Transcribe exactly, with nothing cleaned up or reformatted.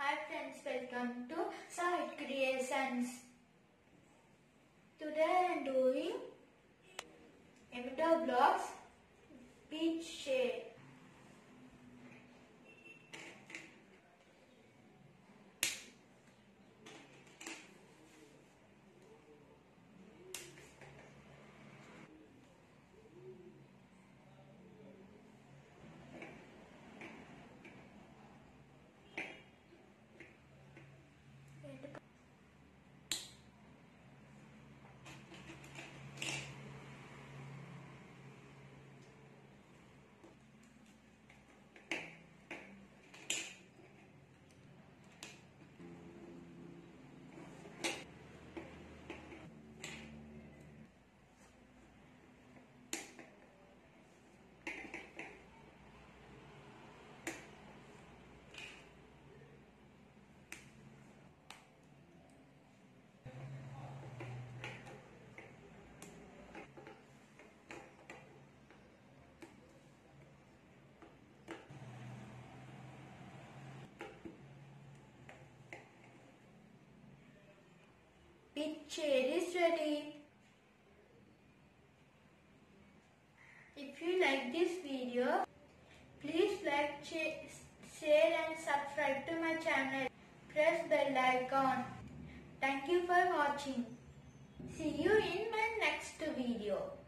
Hi friends, welcome to Saahit Creations. Today I am doing Emido blocks peach shade. Peach shade is ready. If you like this video, please like, share and subscribe to my channel. Press bell icon. Thank you for watching. See you in my next video.